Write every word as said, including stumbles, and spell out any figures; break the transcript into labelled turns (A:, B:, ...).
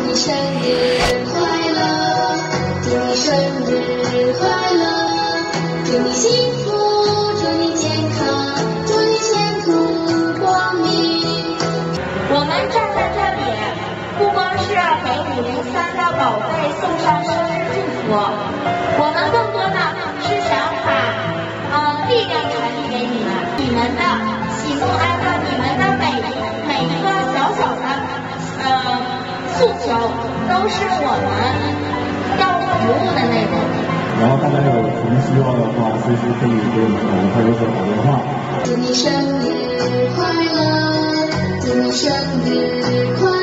A: 你生日快乐，祝你生日快乐，祝你幸福，祝你健康，祝你前途光明。
B: 我们站在这里，不光是给五零三的宝贝送上生日祝福，我们更多的是想把呃力量传递给你们，你们的喜怒哀乐，你们的每一每一个小小的呃诉求，都是我们要服务的内容。
C: 然后大家有什么希望的话，随时可以给我们打电话或者打电话。
A: 祝你生日快乐，祝你生日快乐。